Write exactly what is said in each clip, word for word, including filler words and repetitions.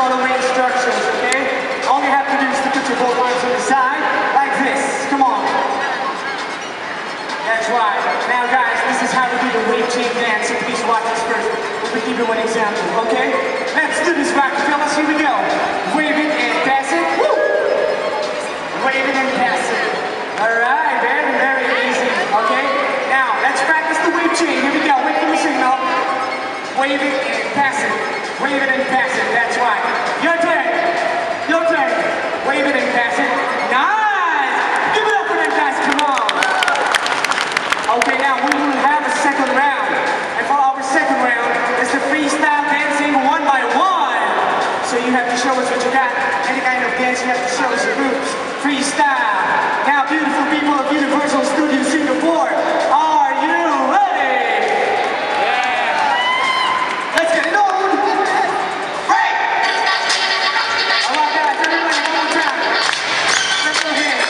follow my instructions, okay? All you have to do is to put your both arms on the side, like this. Come on. That's right. Now guys, this is how we do the wave chain dance, so please watch this first. We'll give you one example, okay? Let's do this, Rockefellers. Here we go. Wave it and pass it. Woo! Wave it and pass it. All right, very, very easy, okay? Now, let's practice the wave chain. Here we go. Wait for the signal. Wave it and pass it. Wave it and pass it. That's right. Your turn. Your turn. Wave it and pass it. Nice! Give it up for them guys. Come on. Okay, now we will have a second round. And for our second round, it's the freestyle dancing one by one. So you have to show us what you got. Any kind of dance, you have to show us the groups. Freestyle. Now, beautiful people of Universal Studios Singapore, are you ready? Yeah. Let's get it on. Right. All right, guys, everybody, one more time. Let's go ahead.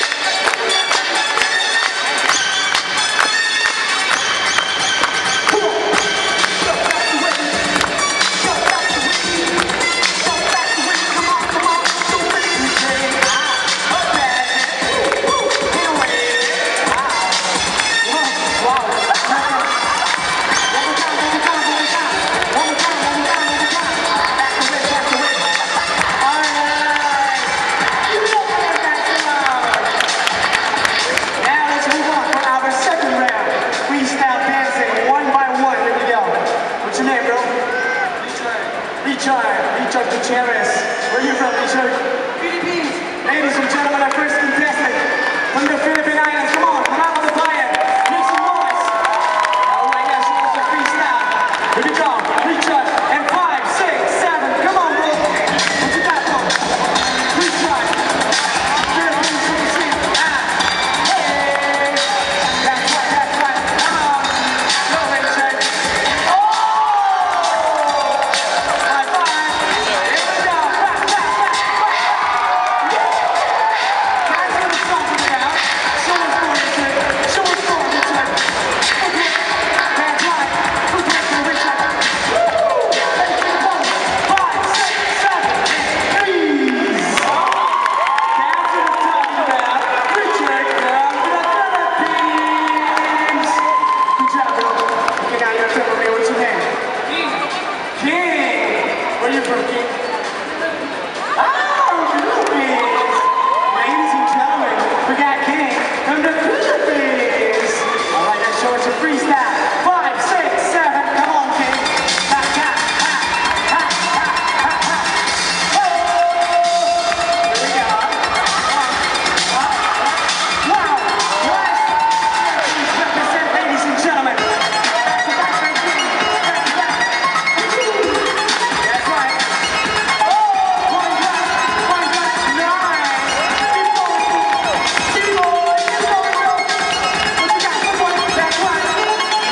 Richard Gutierrez. Where are you from, Richard? Philippines. Ladies and gentlemen, our first contestant from the Philippine Islands. Come on, come out with the fire. Make some noise. All right, now show us a freestyle. Here we go. Richard, and five, six, seven. Come on, bro. What you got, bro? Richard. Philippines, you can see. Ah. Hey. That's right, that's right. Come on. Go, Richard. Oh! High five. Here we go. Back, back, back, back. Guys, let us talk it out. Show us more, Richard. Show us more, Richard. Okay. That's right. Okay, so Richard. Woo! Let's keep going. Five, six, seven, and freeze. That's what I'm talking about. Richard from the Philippines. Good job, bro. Okay, now you're telling me what's your name? King. King. Where are you from, King? Oh, Philippines. Ladies and gentlemen, we got King from the Philippines. All right, let's show us a freestyle. Five, six, seven. Come on, King. Ha, ha, ha, ha, ha, ha, ha. Oh! Here we go. Uh, uh, wow. Yes. Please represent, ladies and gentlemen. Back to back, right, King. Back to back. That's right. Oh, one drop, one drop, nice. Keep going, keep going, keep going, bro. What you got? Come on, that's right.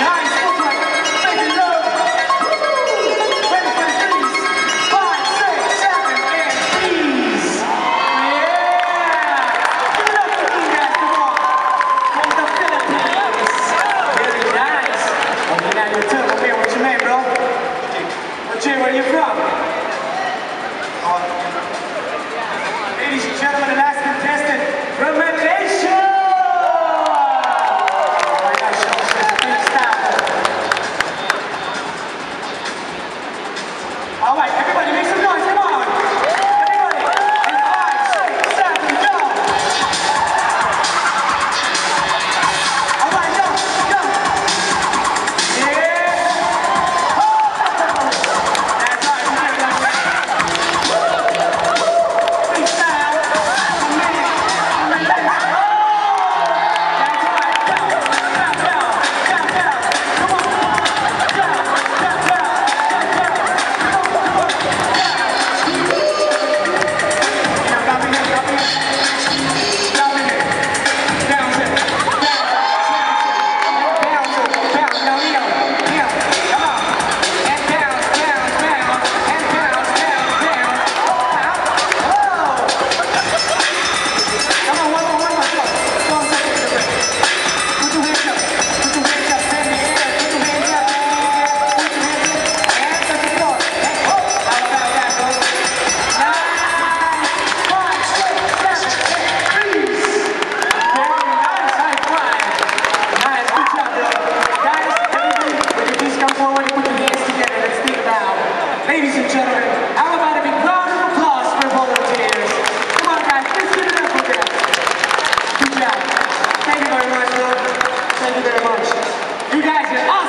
guys are awesome.